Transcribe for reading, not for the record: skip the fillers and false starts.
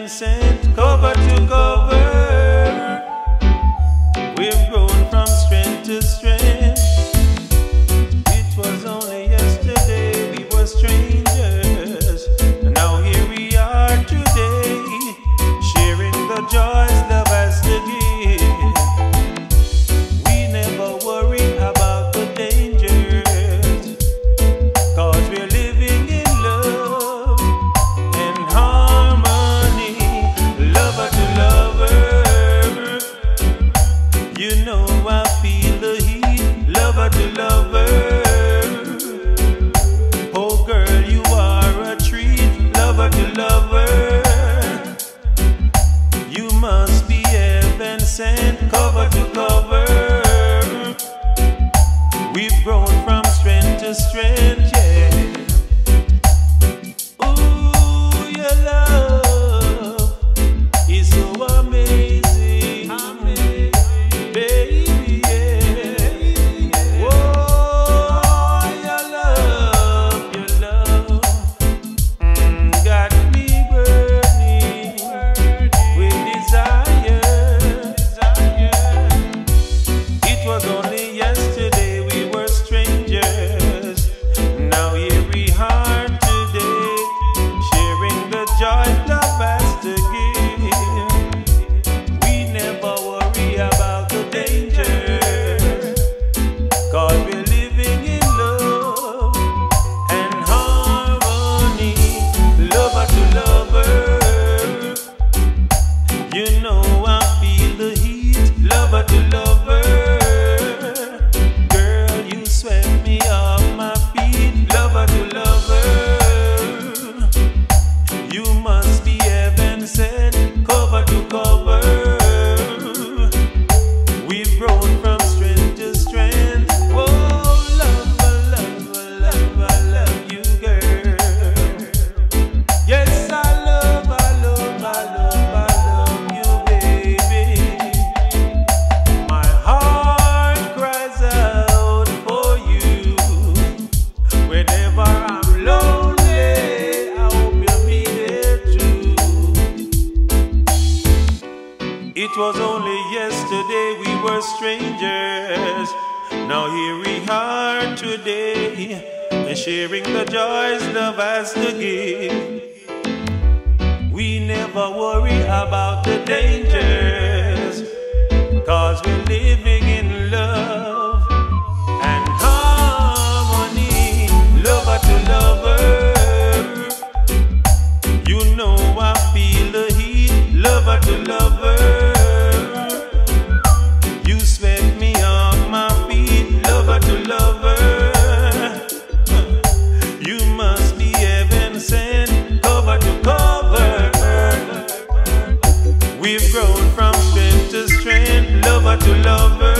sent cover to cover. We've grown from strength to strength. It was only yesterday we were strangers, and now here we are today, sharing the joys love has to give. We never worry about the dangers, 'cause we're living in love and harmony, lover to lover. You know I feel the heat, lover to lover. Oh girl, you are a treat, lover to lover. You must be heaven sent, cover to cover. We've grown from strength to strength, yeah. Ooh, your love is so amazing, baby, yeah. Oh, your love got me burning with desire. It was only yesterday we were strangers, now here we are today, sharing the joy love has to give. We never worry about the dangers, 'cause we're living in love and harmony, lover to lover. You know I feel the heat, lover to lover. Girl, you swept me off my feet, lover to lover. You must be heaven sent, cover to cover. We've grown from strength to strength. Oh, love, I love you, girl. Yes, I love you, baby. My heart cries out for you. Whenever I'm lonely, I hope you'll be there too. It was only yesterday we were strangers, now here we are today, and sharing the joys love has to give. We never worry about the dangers, 'cause we're living in love and harmony, lover to lover. You know I feel the heat, lover to lover. You swept me off my feet, lover to lover. You must be heaven sent, cover to cover. We've grown from strength to strength, lover to lover.